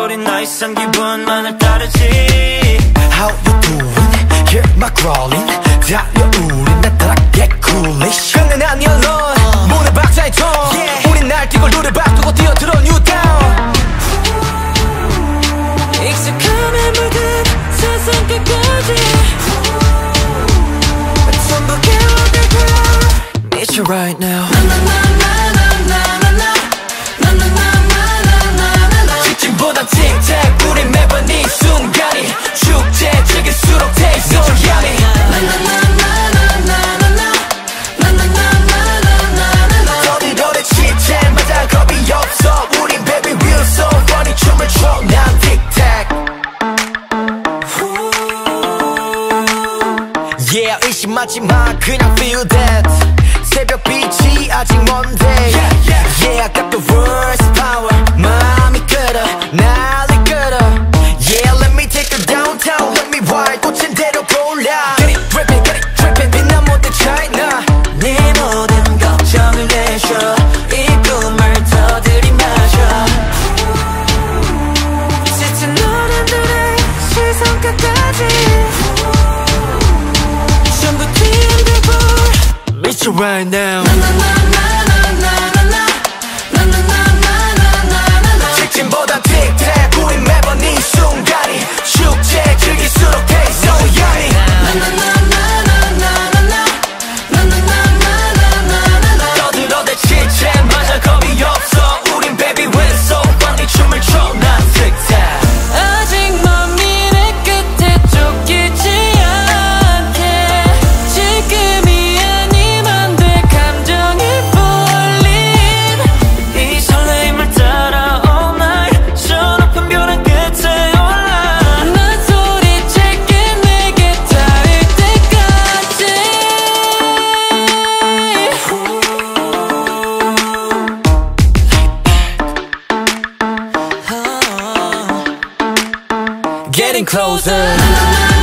우린 나 이상 기분만을 따르지. How you doing? Hear my crawling. 달려 우린 나 따라 get coolish. 근데 난 alone. 문의 박자의 톤. 우린 날뛰고 룰을 바꾸고 뛰어들어 new down. 익숙함에 물든 세상 끝까지 전부 깨워갈 거야. Need you right now. 직진보다 TIC TAC 우린 매번 이 순간이 축제 즐길수록 taste so yummy. 더디더디 칭찬 맞아 겁이 없어. 우린 baby real so funny 춤을 춰 난 TIC TAC. Yeah 의심하지 마 그냥 feel that. 새벽 빛이 아직 먼데. Yeah I got the worst power. 마음이 끌어 난리 끌어. Yeah let me take you downtown. Let me ride 꽂힌 대로 골라. Get it dripping get it dripping 빛나 못해 China. 네 모든 걱정을 내쉬어 이 꿈을 더 들이마셔. 짙은 노래들의 시선 끝까지 전부 뒤흔들고 Meet you right now. 직진보다 TIC TAC 우린 매번 이 순간이 축제 즐길수록 taste so yummy. 떠들어대 칭찬 맞아 겁이 없어. 우린 baby when so funny 춤을 춰 난 TIC TAC. 아직 먼 미래 끝에 쫓기지 않게 지금이 아니면 될 감정이 풀린 이 설레임을 따라 all night 저 높은 벼랑 끝에 올라 난 소리칠게 내게 닿을 때까지. Getting closer.